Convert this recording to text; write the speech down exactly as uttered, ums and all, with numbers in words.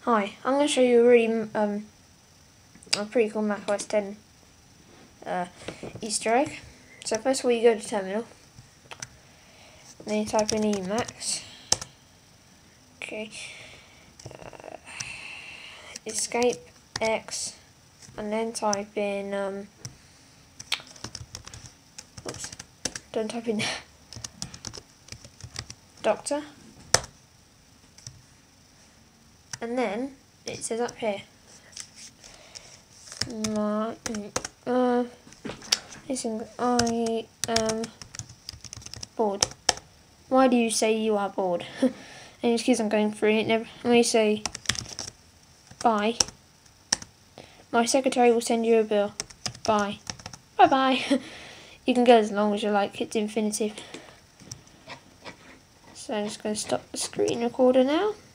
Hi, I'm going to show you a really um, a pretty cool macOS ten uh, Easter egg. So first of all, you go to Terminal, then you type in Emacs. Okay, uh, Escape X, and then type in. Um, oops, don't type in Doctor, and then it says up here. My, uh, listen, I am bored. Why do you say you are bored? And excuse I'm going through it. Never. When you say bye, my secretary will send you a bill. Bye. Bye bye. You can go as long as you like. It's infinitive. So I'm just going to stop the screen recorder now.